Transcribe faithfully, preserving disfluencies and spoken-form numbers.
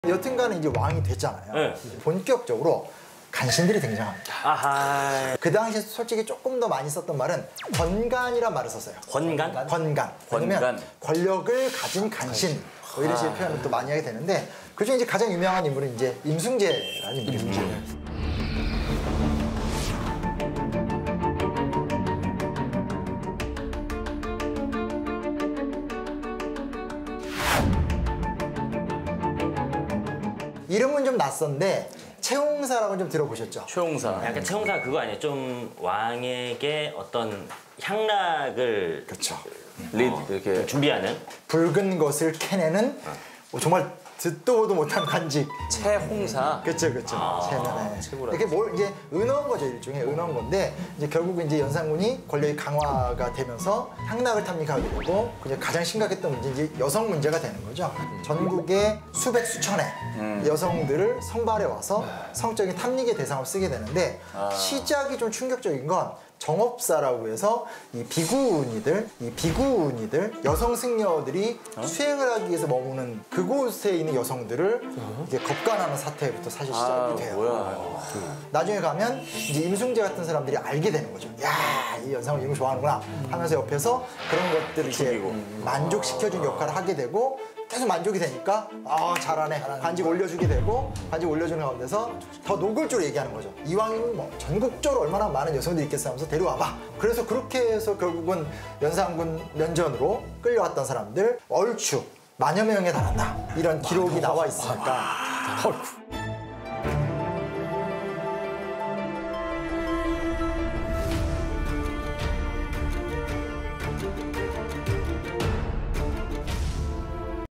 여튼간에 이제 왕이 됐잖아요. 네. 본격적으로 간신들이 등장합니다. 아하. 그 당시에 솔직히 조금 더 많이 썼던 말은 권간이란 말을 썼어요. 권간? 권간. 왜냐면 권간. 권력을 가진 간신. 뭐 이런 식의 표현을 또 많이 하게 되는데 그중에 이제 가장 유명한 인물은 이제 임승재라는 인물입니다. 임승재. 이름은 좀 낯선데 최홍사라고 좀 들어보셨죠? 최홍사. 약간 최홍사 그거 아니에요? 좀 왕에게 어떤 향락을 그렇죠. 릿 어, 이렇게 좀 준비하는? 붉은 것을 캐내는 뭐 정말 듣도 보도 못한 관직. 최홍사. 그렇죠, 그렇죠. 아, 최고라. 이게 뭘 이제 은어인 거죠, 일종의 은어인 건데 이제 결국 이제 연산군이 권력이 강화가 되면서 향락을 탐닉하게 되고 이제 가장 심각했던 문제 이제 여성 문제가 되는 거죠. 전국의 수백 수천의 음. 여성들을 선발해 와서 성적인 탐닉의 대상으로 쓰게 되는데 아. 시작이 좀 충격적인 건. 정업사라고 해서 이 비구니들, 이 비구니들 여성 승려들이 어? 수행을 하기 위해서 머무는 그곳에 있는 여성들을 어? 이제 겁간하는 사태부터 사실 시작이 아, 돼요. 뭐야. 나중에 가면 이제 임승재 같은 사람들이 알게 되는 거죠. 야, 이 연상을 이런 거 좋아하는구나 하면서 옆에서 그런 것들을 이제 만족시켜준 역할을 하게 되고. 계속 만족이 되니까 아 잘하네 반직 올려주게 되고 반직 올려주는 가운데서 더 노골적으로 얘기하는 거죠. 이왕이면 뭐 전국적으로 얼마나 많은 여성들이 있겠어 하면서 데려와봐. 그래서 그렇게 해서 결국은 연산군 면전으로 끌려왔던 사람들 얼추 만여 명에 달한다 이런 기록이 나와 있으니까